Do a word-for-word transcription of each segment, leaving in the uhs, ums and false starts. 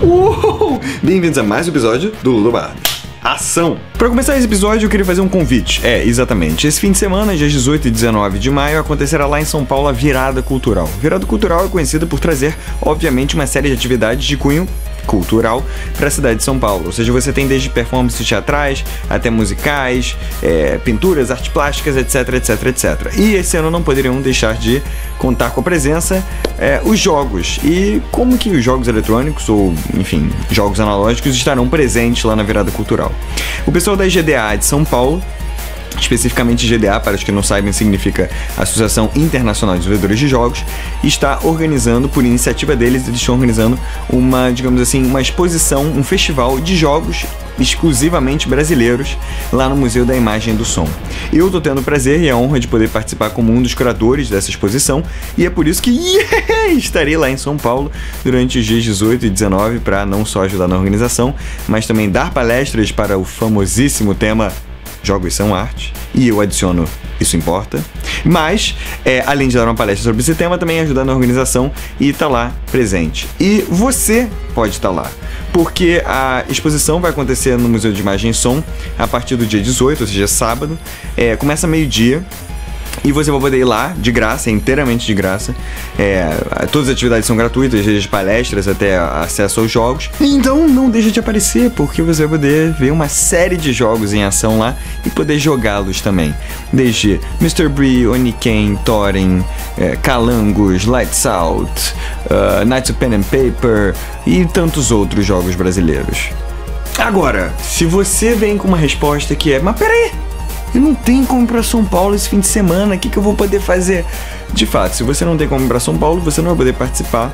Uhul! Bem-vindos a mais um episódio do Ludobardo. Ação! Para começar esse episódio, eu queria fazer um convite. É, exatamente. Esse fim de semana, dias dezoito e dezenove de maio, acontecerá lá em São Paulo a Virada Cultural. Virada Cultural é conhecida por trazer, obviamente, uma série de atividades de cunho cultural para a cidade de São Paulo. Ou seja, você tem desde performances teatrais até musicais, é, pinturas, artes plásticas, etc, etc, etcétera. E esse ano não poderiam deixar de contar com a presença é, os jogos. E como que os jogos eletrônicos, ou enfim, jogos analógicos, estarão presentes lá na Virada Cultural. O pessoal da G D A de São Paulo, especificamente G D A, para os que não saibam, significa Associação Internacional de Desenvolvedores de Jogos, está organizando, por iniciativa deles, eles estão organizando uma, digamos assim, uma exposição, um festival de jogos exclusivamente brasileiros lá no Museu da Imagem e do Som. Eu estou tendo o prazer e a honra de poder participar como um dos curadores dessa exposição, e é por isso que yeah, estarei lá em São Paulo durante os dias dezoito e dezenove para não só ajudar na organização, mas também dar palestras para o famosíssimo tema Jogos são arte, e eu adiciono Isso Importa, mas, é, além de dar uma palestra sobre esse tema, também ajudar na organização e estar lá presente. E você pode estar lá, porque a exposição vai acontecer no Museu de Imagem e Som a partir do dia dezoito, ou seja, sábado, é, começa meio-dia. E você vai poder ir lá, de graça, é inteiramente de graça. É, todas as atividades são gratuitas, desde palestras até acesso aos jogos. Então não deixa de aparecer, porque você vai poder ver uma série de jogos em ação lá e poder jogá-los também. Desde mister Bree, Oniken, Thorin, é, Calangos, Lights Out, uh, Knights of Pen and Paper e tantos outros jogos brasileiros. Agora, se você vem com uma resposta que é, mas peraí, eu não tenho como ir pra São Paulo esse fim de semana, o que, que eu vou poder fazer? De fato, se você não tem como ir pra São Paulo, você não vai poder participar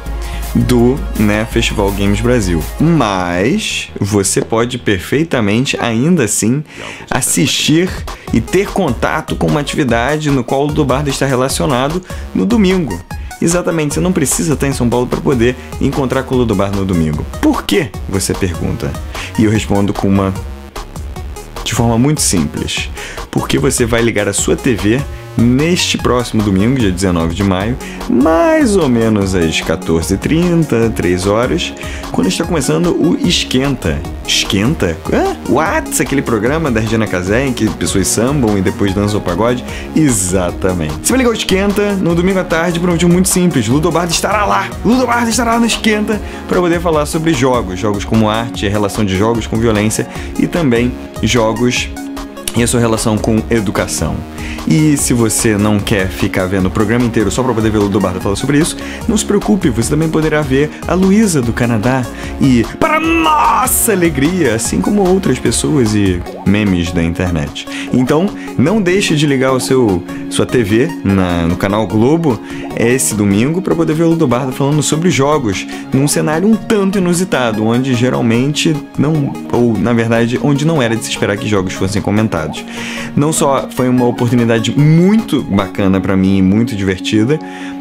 do né, Festival Games Brasil. Mas você pode perfeitamente, ainda assim, assistir e ter contato com uma atividade no qual o Ludobardo está relacionado no domingo. Exatamente, você não precisa estar em São Paulo para poder encontrar com o Ludobardo no domingo. Por quê? Você pergunta. E eu respondo com uma... de forma muito simples, porque você vai ligar a sua T V neste próximo domingo, dia dezenove de maio, mais ou menos às quatorze e trinta, três horas, quando está começando o Esquenta. Esquenta? Ah, what? Aquele programa da Regina Casé em que pessoas sambam e depois dançam o pagode? Exatamente. Você vai ligar o Esquenta no domingo à tarde por um motivo muito simples. Ludobardo estará lá. Ludobardo estará lá no Esquenta para poder falar sobre jogos. Jogos como arte, a relação de jogos com violência e também jogos e a sua relação com educação. E se você não quer ficar vendo o programa inteiro só para poder ver o Ludobardo falar sobre isso, não se preocupe, você também poderá ver a Luísa do Canadá e, para nossa alegria, assim como outras pessoas e memes da internet. Então, não deixe de ligar o seu, sua T V na, no canal Globo esse domingo para poder ver o Ludobardo falando sobre jogos num cenário um tanto inusitado, onde geralmente não, ou na verdade, onde não era de se esperar que jogos fossem comentados. Não só foi uma oportunidade muito bacana para mim e muito divertida,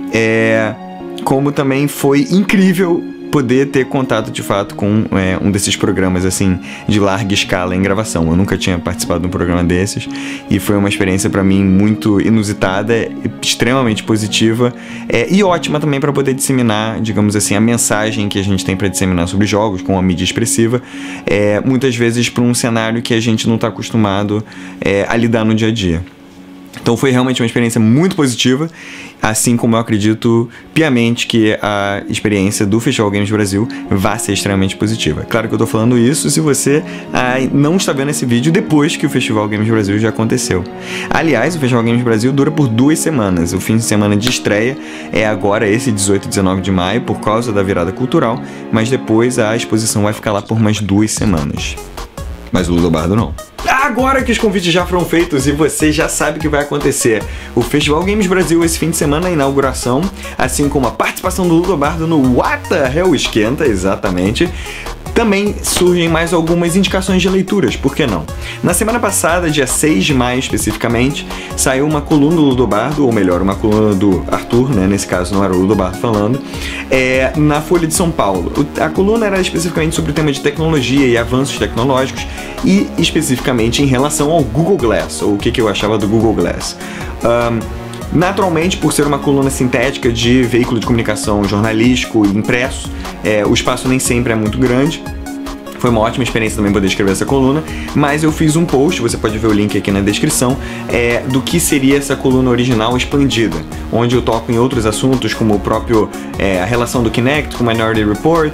é, como também foi incrível poder ter contato de fato com é, um desses programas assim de larga escala em gravação. Eu nunca tinha participado de um programa desses e foi uma experiência para mim muito inusitada, extremamente positiva é, e ótima também para poder disseminar, digamos assim, a mensagem que a gente tem para disseminar sobre jogos com uma mídia expressiva, é, muitas vezes para um cenário que a gente não está acostumado é, a lidar no dia a dia. Então foi realmente uma experiência muito positiva, assim como eu acredito piamente que a experiência do Festival Games Brasil vai ser extremamente positiva. Claro que eu tô falando isso se você ah, não está vendo esse vídeo depois que o Festival Games Brasil já aconteceu. Aliás, o Festival Games Brasil dura por duas semanas. O fim de semana de estreia é agora esse dezoito e dezenove de maio por causa da virada cultural, mas depois a exposição vai ficar lá por mais duas semanas. Mas o Ludobardo não. Agora que os convites já foram feitos e você já sabe o que vai acontecer, o Festival Games Brasil esse fim de semana, a inauguração, assim como a participação do Ludobardo no What the Hell Esquenta, exatamente, também surgem mais algumas indicações de leituras, por que não? Na semana passada, dia seis de maio especificamente, saiu uma coluna do Ludobardo, ou melhor, uma coluna do Arthur, né? Nesse caso não era o Ludobardo falando, é, na Folha de São Paulo. A coluna era especificamente sobre o tema de tecnologia e avanços tecnológicos e especificamente em relação ao Google Glass, ou o que, que eu achava do Google Glass. Um, Naturalmente, por ser uma coluna sintética de veículo de comunicação jornalístico e impresso, é, o espaço nem sempre é muito grande. Foi uma ótima experiência também poder escrever essa coluna, mas eu fiz um post, você pode ver o link aqui na descrição, é, do que seria essa coluna original expandida, onde eu toco em outros assuntos, como o próprio, é, a relação do Kinect com o Minority Report,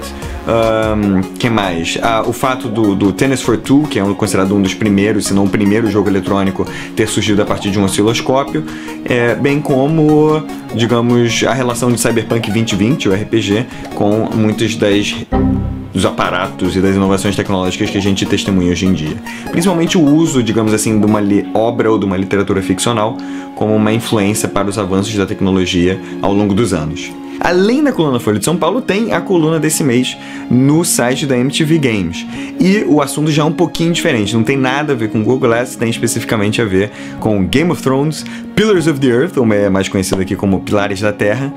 um, que mais? Ah, o fato do, do Tennis for Two, que é um, considerado um dos primeiros, se não o primeiro jogo eletrônico ter surgido a partir de um osciloscópio, é, bem como, digamos, a relação de Cyberpunk vinte vinte, o R P G, com muitas das... dos aparatos e das inovações tecnológicas que a gente testemunha hoje em dia. Principalmente o uso, digamos assim, de uma obra ou de uma literatura ficcional como uma influência para os avanços da tecnologia ao longo dos anos. Além da coluna Folha de São Paulo, tem a coluna desse mês no site da M T V Games. E o assunto já é um pouquinho diferente, não tem nada a ver com Google Glass, tem especificamente a ver com Game of Thrones, Pillars of the Earth, ou é mais conhecido aqui como Pilares da Terra,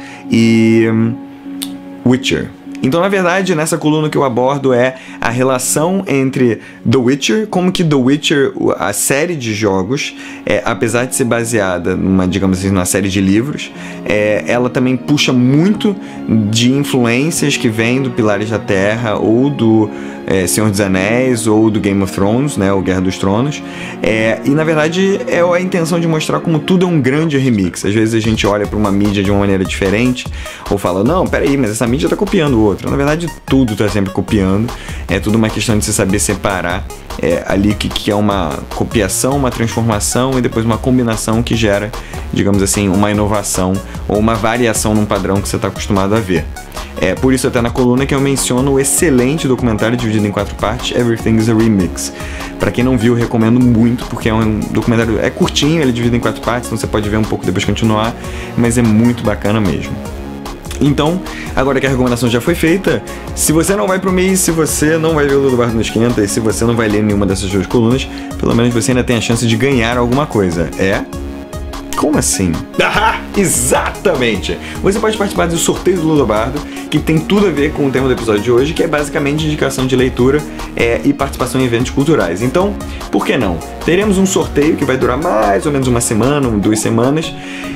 e um, Witcher. Então, na verdade, nessa coluna que eu abordo é a relação entre The Witcher, como que The Witcher, a série de jogos, é, apesar de ser baseada numa, digamos assim, numa série de livros, é, ela também puxa muito de influências que vêm do Pilares da Terra ou do é, Senhor dos Anéis ou do Game of Thrones, né, o Guerra dos Tronos, é, e na verdade é a intenção de mostrar como tudo é um grande remix. Às vezes a gente olha para uma mídia de uma maneira diferente ou fala, não, peraí, mas essa mídia tá copiando o outro. Na verdade, tudo está sempre copiando. É tudo uma questão de se saber separar é, ali que, que é uma copiação, uma transformação e depois uma combinação que gera, digamos assim, uma inovação ou uma variação num padrão que você está acostumado a ver. É por isso até na coluna que eu menciono o excelente documentário dividido em quatro partes, Everything is a Remix. Para quem não viu, recomendo muito, porque é um documentário, é curtinho, ele é dividido em quatro partes, então você pode ver um pouco depois continuar, mas é muito bacana mesmo. Então, agora que a recomendação já foi feita, se você não vai pro mês, se você não vai ver o Ludo Bardo no Esquenta e se você não vai ler nenhuma dessas duas colunas, pelo menos você ainda tem a chance de ganhar alguma coisa. É? Como assim? Ah, exatamente! Você pode participar do sorteio do Ludo Bardo, que tem tudo a ver com o tema do episódio de hoje, que é basicamente indicação de leitura é, e participação em eventos culturais. Então, por que não? Teremos um sorteio que vai durar mais ou menos uma semana, duas semanas,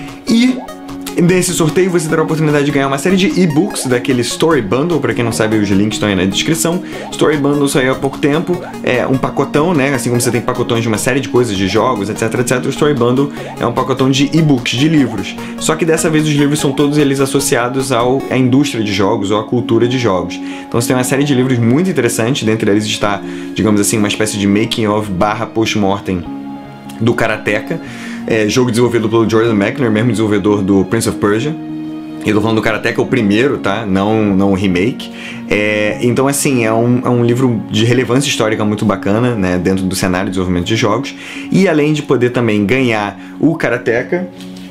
e nesse sorteio você terá a oportunidade de ganhar uma série de e-books daquele Story Bundle. Para quem não sabe, os links estão aí na descrição. Story Bundle saiu há pouco tempo, é um pacotão, né? Assim como você tem pacotões de uma série de coisas, de jogos, etc, etc. O Story Bundle é um pacotão de e-books, de livros. Só que dessa vez os livros são todos eles associados ao, à indústria de jogos ou à cultura de jogos. Então você tem uma série de livros muito interessantes, dentre eles está, digamos assim, uma espécie de making of barra post-mortem do Karateka. É, jogo desenvolvido pelo Jordan Mechner, mesmo desenvolvedor do Prince of Persia. Eu tô falando do Karateka, o primeiro, tá? Não, não o remake. É, então, assim, é um, é um livro de relevância histórica muito bacana, né? Dentro do cenário de desenvolvimento de jogos. E além de poder também ganhar o Karateka,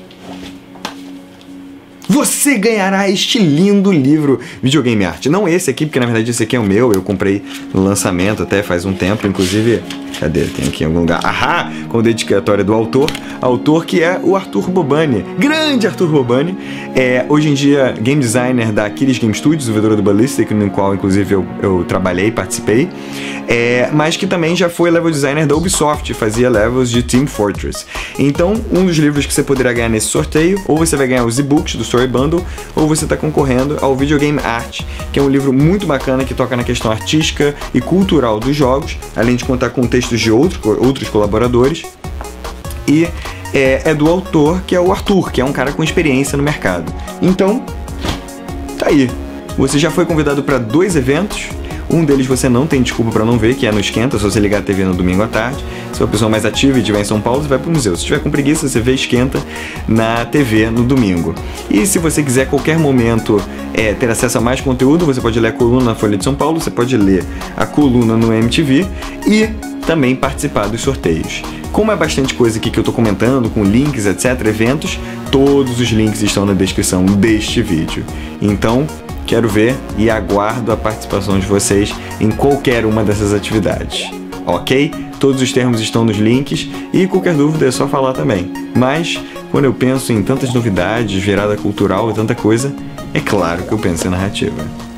você ganhará este lindo livro Videogame Art. Não esse aqui, porque na verdade esse aqui é o meu, eu comprei no lançamento até faz um tempo, inclusive, cadê? Tem aqui em algum lugar. Ahá! Com a dedicatória do autor, autor que é o Arthur Bobani, grande Arthur Bobani, é hoje em dia game designer da Aquiles Game Studios, desenvolvedora do Ballistic, no qual inclusive eu, eu trabalhei, participei, é, mas que também já foi level designer da Ubisoft, fazia levels de Team Fortress. Então, um dos livros que você poderá ganhar nesse sorteio, ou você vai ganhar os e-books do Story Bundle, ou você está concorrendo ao Videogame Art, que é um livro muito bacana que toca na questão artística e cultural dos jogos, além de contar com textos de outro, outros colaboradores, e é, é do autor, que é o Arthur, que é um cara com experiência no mercado. Então, tá aí. Você já foi convidado para dois eventos. Um deles você não tem desculpa para não ver, que é no Esquenta, só você ligar a T V no domingo à tarde. Se for uma pessoa mais ativa e estiver em São Paulo, você vai pro museu. Se estiver com preguiça, você vê Esquenta na T V no domingo. E se você quiser a qualquer momento é, ter acesso a mais conteúdo, você pode ler a coluna na Folha de São Paulo, você pode ler a coluna no M T V e também participar dos sorteios. Como é bastante coisa aqui que eu tô comentando, com links, etcétera, eventos, todos os links estão na descrição deste vídeo. Então, quero ver e aguardo a participação de vocês em qualquer uma dessas atividades, ok? Todos os termos estão nos links e qualquer dúvida é só falar também. Mas, quando eu penso em tantas novidades, virada cultural e tanta coisa, é claro que eu penso em narrativa.